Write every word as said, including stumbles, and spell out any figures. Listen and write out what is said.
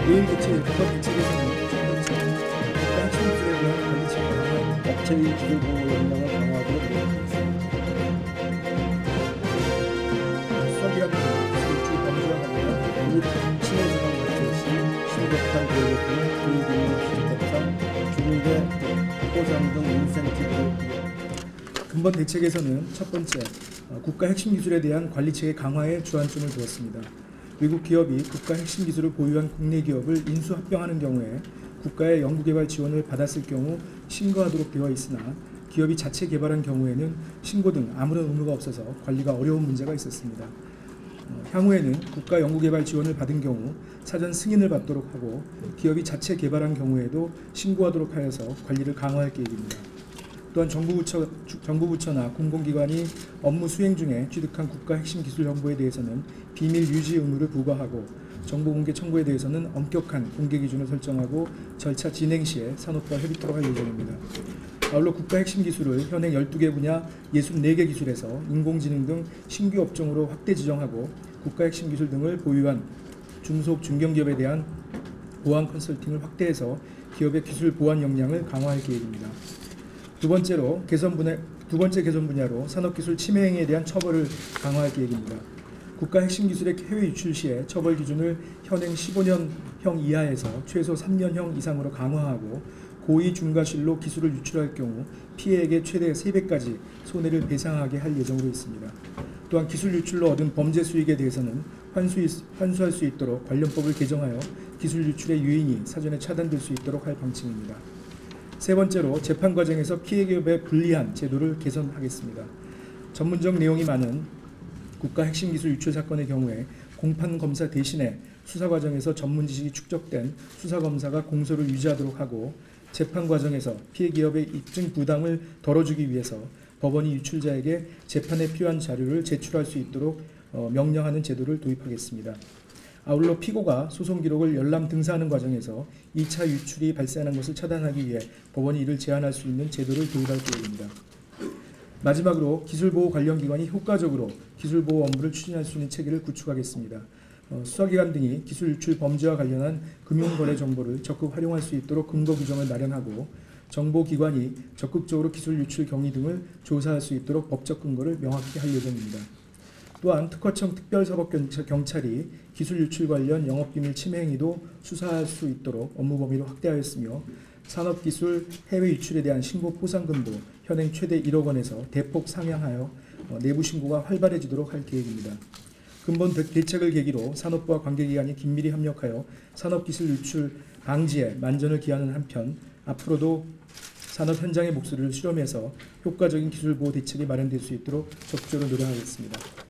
내일 개최 국가 대책에서는 국가 핵심 기술에 대한 관리 체계와 업체의 기술 보호 역량을 강화하도록 노력하겠습니다. 수학이라는 기술 유출 범죄와 관련한 및 침해 조항 발생 시 신고한 교육 등 불이익 있는 기술 법상 중대 보상 등 인센티브를 부여. 근본 대책에서는 첫 번째, 국가 핵심 기술에 대한 관리 체계 강화에 주안점을 두었습니다. 외국 기업이 국가 핵심 기술을 보유한 국내 기업을 인수 합병하는 경우에 국가의 연구개발 지원을 받았을 경우 신고하도록 되어 있으나 기업이 자체 개발한 경우에는 신고 등 아무런 의무가 없어서 관리가 어려운 문제가 있었습니다. 어, 향후에는 국가 연구개발 지원을 받은 경우 사전 승인을 받도록 하고 기업이 자체 개발한 경우에도 신고하도록 하여서 관리를 강화할 계획입니다. 또한 정부 부처, 정부 부처나 공공기관이 업무 수행 중에 취득한 국가 핵심 기술 정보에 대해서는 비밀 유지 의무를 부과하고 정보 공개 청구에 대해서는 엄격한 공개 기준을 설정하고 절차 진행 시에 산업과 협의토록 할 예정입니다. 아울러 국가 핵심 기술을 현행 열두 개 분야 육십사 개 기술에서 인공지능 등 신규 업종으로 확대 지정하고 국가 핵심 기술 등을 보유한 중소업 중견기업에 대한 보안 컨설팅을 확대해서 기업의 기술 보안 역량을 강화할 계획입니다. 두 번째로 개선 분야, 두 번째 개선 분야로 산업기술 침해 행위에 대한 처벌을 강화할 계획입니다. 국가 핵심 기술의 해외 유출 시에 처벌 기준을 현행 십오 년형 이하에서 최소 삼 년형 이상으로 강화하고 고의 중과실로 기술을 유출할 경우 피해액의 최대 세 배까지 손해를 배상하게 할 예정으로 있습니다. 또한 기술 유출로 얻은 범죄 수익에 대해서는 환수, 환수할 수 있도록 관련법을 개정하여 기술 유출의 유인이 사전에 차단될 수 있도록 할 방침입니다. 세 번째로 재판 과정에서 피해 기업에 불리한 제도를 개선하겠습니다. 전문적 내용이 많은 국가 핵심 기술 유출 사건의 경우에 공판 검사 대신에 수사 과정에서 전문 지식이 축적된 수사 검사가 공소를 유지하도록 하고 재판 과정에서 피해 기업의 입증 부담을 덜어주기 위해서 법원이 유출자에게 재판에 필요한 자료를 제출할 수 있도록 어, 명령하는 제도를 도입하겠습니다. 아울러 피고가 소송 기록을 열람 등사하는 과정에서 이 차 유출이 발생하는 것을 차단하기 위해 법원이 이를 제한할 수 있는 제도를 도입할 계획입니다. 마지막으로 기술보호 관련 기관이 효과적으로 기술보호 업무를 추진할 수 있는 체계를 구축하겠습니다. 어, 수사기관 등이 기술 유출 범죄와 관련한 금융거래 정보를 적극 활용할 수 있도록 근거 규정을 마련하고 정보기관이 적극적으로 기술 유출 경위 등을 조사할 수 있도록 법적 근거를 명확히 할 예정입니다. 또한 특허청 특별사법경찰이 기술 유출 관련 영업비밀 침해 행위도 수사할 수 있도록 업무 범위를 확대하였으며 산업기술 해외 유출에 대한 신고 포상금도 현행 최대 일억 원에서 대폭 상향하여 내부 신고가 활발해지도록 할 계획입니다. 근본 대책을 계기로 산업부와 관계기관이 긴밀히 협력하여 산업기술 유출 방지에 만전을 기하는 한편 앞으로도 산업 현장의 목소리를 수렴해서 효과적인 기술보호 대책이 마련될 수 있도록 적극적으로 노력하겠습니다.